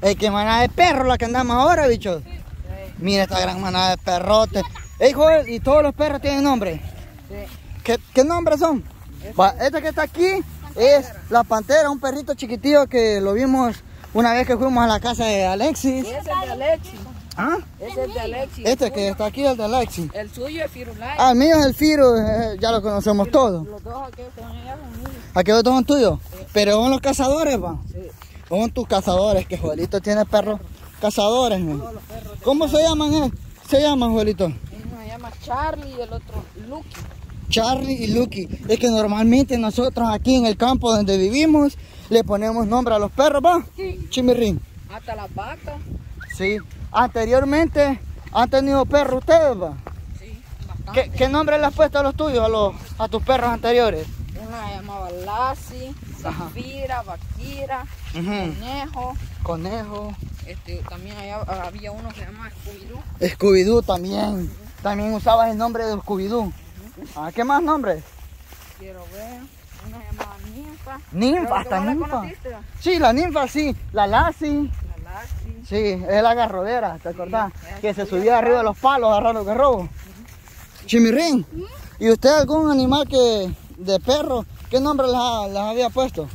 Ey, qué manada de perros la que andamos ahora, bichos. Sí. Mira esta gran manada de perrotes. Ey, Joel, ¿y todos los perros tienen nombre? Sí. ¿Qué nombres son? Este que está aquí es la Pantera, un perrito chiquitillo que lo vimos una vez que fuimos a la casa de Alexis. Ese es de Alexis. ¿Ah? Ese es de Alexis. Este que está aquí es el de Alexis. El suyo es Firulais. Ah, el mío es el Firo, ya lo conocemos todos. Los dos aquellos que van allá son míos. Aquellos dos son tuyos, pero son los cazadores, va. Sí. Son tus cazadores, que Joelito tiene perros cazadores, man. Todos los perros. ¿Cómo se llaman? Se llaman, Joelito. Uno se llama Charlie y el otro Lucky. Charlie y Lucky. Es que normalmente nosotros aquí en el campo donde vivimos le ponemos nombre a los perros, ¿va? Sí. Chimirrín. Hasta las vacas. Sí. Anteriormente han tenido perros ustedes, ¿va? Sí, bastante. ¿Qué nombre le has puesto a los tuyos, a tus perros anteriores? Una se llamaba Lassie, Ajá. Zafira, Bakira, Conejo. Conejo. También había uno que se llamaba Scooby-Doo. Scooby-Doo también. También usabas el nombre de Scooby-Doo. Ah, ¿qué más nombres? Quiero ver. Una se llamaba Ninfa. Ninfa, Creo que hasta vos la ninfa. conociste, ¿va? Sí, la ninfa, sí. La Lassie. La Lassie. Sí, es la garrodera, ¿te acordás? esa Que se subía subía arriba de los palos a agarrar los garrobos. Chimirrín, ¿y usted algún animal de perro, qué nombre les había puesto?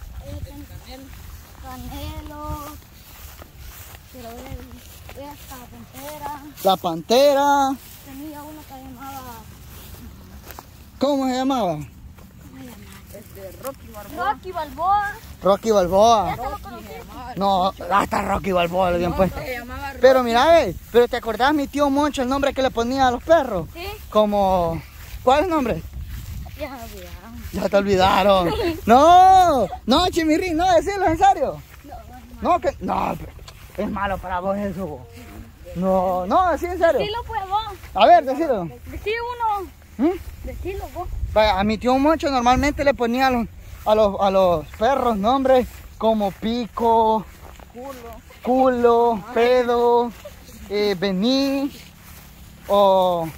Canelo, quiero ver, esta pantera, La Pantera, tenía uno que llamaba, ¿cómo se llamaba? Rocky Balboa. Rocky Balboa, Rocky Balboa. ¿este lo conociste? No, hasta Rocky Balboa le habían puesto. Se llamaba Pero mira, pero ¿te acordás mi tío Moncho el nombre que le ponía a los perros? Sí, Como, ¿cuál es el nombre? ya me olvidaron. Ya te olvidaron. No, Chimirrín, no, decirlo en serio. No, es malo para vos eso. No, decir en serio. Decilo pues vos, A ver, decilo. decí uno, ¿Mm? decilo vos. Vaya, a mi tío Moncho normalmente le ponía a los perros nombres como Pico, Culo, Pedo, Vení, o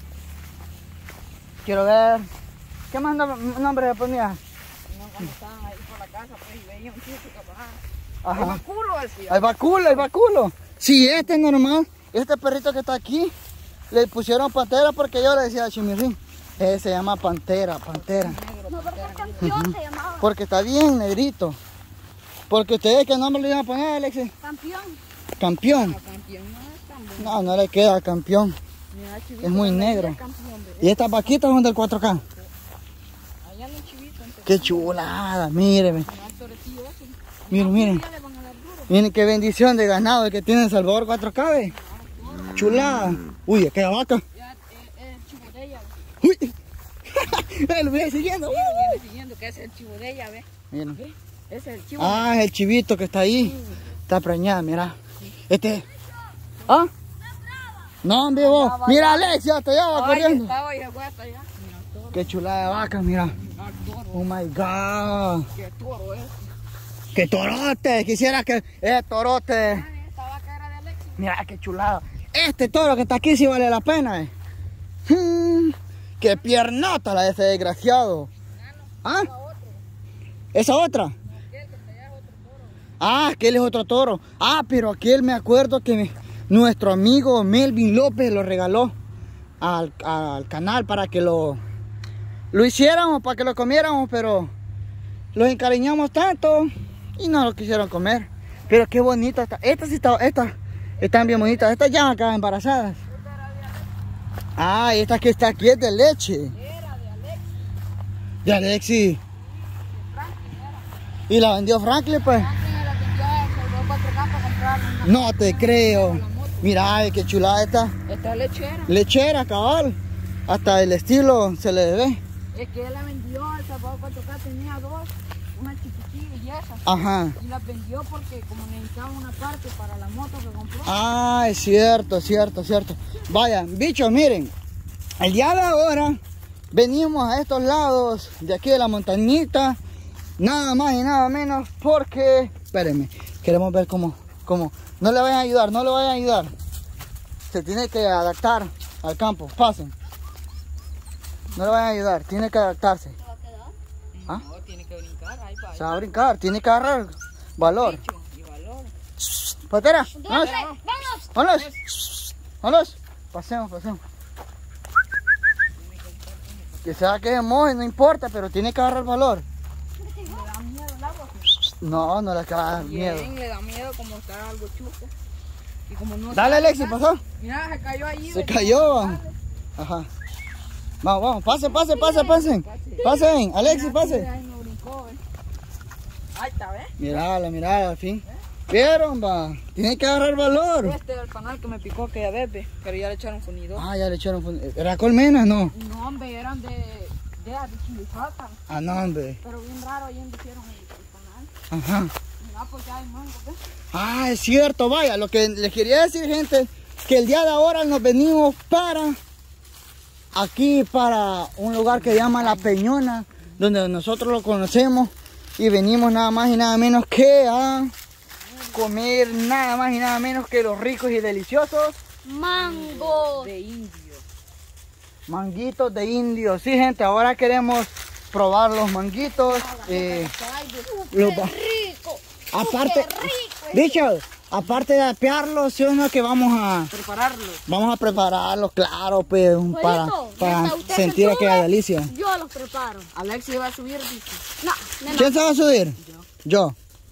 quiero ver, ¿qué más nombre le ponía? No, cuando estaban ahí por la casa, pues, y veía un chico que pasaba. Ajá. Era culo, decía. Ahí va culo. Sí, este es normal, este perrito que está aquí, le pusieron Pantera porque yo le decía a Chimirrín, se llama Pantera. No, porque campeón se llamaba. Porque está bien negrito. Porque ustedes, ¿qué nombre le iban a poner, Alexis? Campeón. Campeón. La campeón no es tan bueno. No le queda campeón. Mira, Chivito, Es muy la negro. media campeón, ¿ve? Y estas vaquitas son del 4K. Allá en el Chivito. Entonces, Qué chulada, míreme. con el toretillo ese. Miren. Ya le van a dar duro. Miren qué bendición de ganado el que tiene El Salvador 4K, ¿ve? Chulada. Uy, aquella vaca. Ya es el chivo de ella. Uy. Lo viene siguiendo. Lo viene siguiendo, que es el chivo de ella, ¿ve? Miren. ¿Ve? Ese es el chivo. Ah, es el chivito que está ahí. Está preñada, mira. ¿Ah? No, vivo. Mira, Alexia, te lleva Ay, corriendo. estaba y se fue hasta allá. Mira, toro. Qué chulada de vaca, mira. Mira, toro. Oh my God. Qué toro es. ¡Qué torote! Quisiera que... torote! Ay, esta vaca era de Alexis. Mira, qué chulada. Este toro que está aquí sí vale la pena, ¡Qué piernota la de ese desgraciado! ¿Ah? ¿Esa otra? Ah, aquel es otro toro. Ah, pero aquel me acuerdo que nuestro amigo Melvin López lo regaló al canal para que lo hiciéramos, para que lo comiéramos, pero los encariñamos tanto y no lo quisieron comer. Pero qué bonita está. Estas están bien bonitas. Estas ya acaban embarazadas. Ah, esta que está aquí es de leche. De Alexis. Y la vendió Franklin, pues. No te creo. Mira, ay, qué chulada esta. Esta es lechera. Lechera, cabal. Hasta el estilo se le ve. Es que él la vendió al Salvador 4K, tenía dos, una chiquitilla y esa. Ajá. Y las vendió porque como necesitaba una parte para la moto que compró. Ah, es cierto. Vaya, bichos, miren. El día de ahora venimos a estos lados de aquí de la montañita. Nada más y nada menos porque... Espérenme, queremos ver cómo... No le vayan a ayudar, Se tiene que adaptar al campo, pasen. No le vayan a ayudar, tiene que adaptarse. ¿Ah? No, tiene que brincar, ahí va. Se va a brincar, tiene que agarrar valor. Y valor. Patera, vámonos. Vamos. Vámonos. Vámonos. Pasemos. Que sea que se moje, no importa, pero tiene que agarrar valor. ¿Le da miedo el agua? No le acaba miedo. Bien, le da miedo como está algo chuco. Y como no Dale, Alexis, pasó. Mira, se cayó allí. Se cayó. Ajá. Vamos, pasen. Pasen, Alexis, pase. Ahí no brincó, Ahí está, ¿ves? Mirala, al fin. ¿Vieron, va? Tiene que agarrar valor. Este es el canal que me picó aquella vez, pero ya le echaron funidor. Ah, ya le echaron. ¿Era colmenas? No. No, hombre, eran de chilifata. Ah, no, hombre. Pero bien raro, ahí donde hicieron el canal. Ajá. Mira, porque hay mango, ¿ves? Ah, es cierto, vaya. Lo que les quería decir, gente, que el día de ahora nos venimos para un lugar que se llama La Peñona, donde nosotros lo conocemos. Y venimos nada más y nada menos que a comer nada más y nada menos que los ricos y deliciosos Mango. De indio. manguitos de indio. Sí, gente, ahora queremos probar los manguitos. Los ¡Qué rico! aparte, ¡Qué rico! bicho, aparte de apearlos, ¿sí o no? Que vamos a prepararlos, claro, pues, para mientras usted sentir se aquella sube, delicia. Yo los preparo. Alexis va a subir, dice. No, nena. ¿Quién se va a subir? Yo.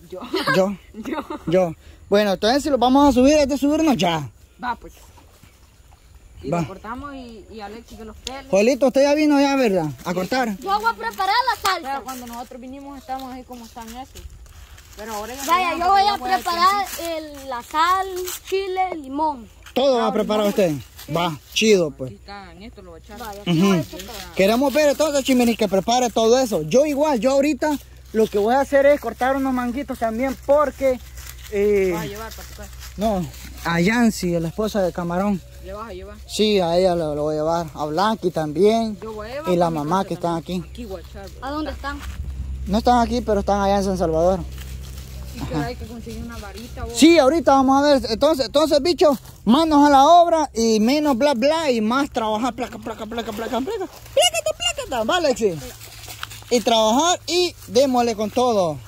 Bueno, entonces si los vamos a subir, hay que subirnos ya. Va, pues. Y Va. lo cortamos y Alexis que los pele. Joelito, usted ya vino ya, ¿verdad? A cortar. Yo voy a preparar la Pero salsa. cuando nosotros vinimos estábamos ahí como están esos. Pero ahora ya Vaya, no, yo voy a porque ya preparar la sal, chile, limón. Todo va a preparar usted. Va, chido, pues. Aquí está, en esto lo voy a echar. Vaya, aquí voy a echar todo. Queremos ver entonces, Chimini, que prepare todo eso. Yo ahorita lo que voy a hacer es cortar unos manguitos también porque... Vas a llevar para tu casa. no, a Yancy, la esposa de Camarón. Le vas a llevar. Sí, a ella lo voy a llevar. A Blanqui también. Yo voy a llevar. Y la para mi mamá casa que están también. aquí. Aquí voy a echar. ¿A dónde están? No están aquí, pero están allá en San Salvador. Y que hay que conseguir una varita. Vos. Sí, ahorita vamos a ver. Entonces, bicho, manos a la obra y menos bla bla y más trabajar. Placa. Plácata. Va, Alexis. Y trabajar y démosle con todo.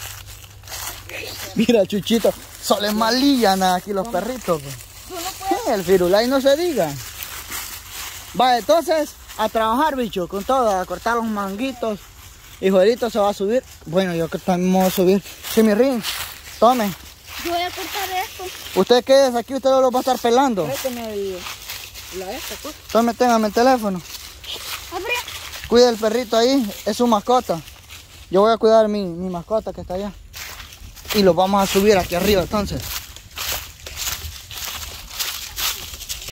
Mira, Chuchito, solo es malillan aquí los perritos. Pues. El firulay no se diga. Va, entonces, a trabajar, bicho, con todo, a cortar los manguitos. Y Joelito se va a subir. Bueno, yo que también me voy a subir. Sí, mi ring, tome. Yo voy a cortar esto. Usted quédese aquí, usted lo va a estar pelando. Présteme la esta, pues. Tome, téngame el teléfono. Abre. Cuide el perrito ahí, es su mascota. Yo voy a cuidar mi mascota que está allá. Y lo vamos a subir aquí arriba entonces.